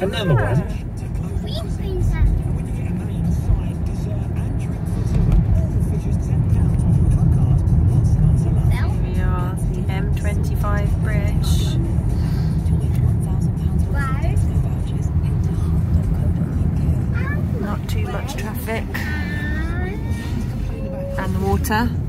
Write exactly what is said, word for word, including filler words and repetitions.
Another one. Here we are, the M twenty-five bridge. Not too much traffic. And the water.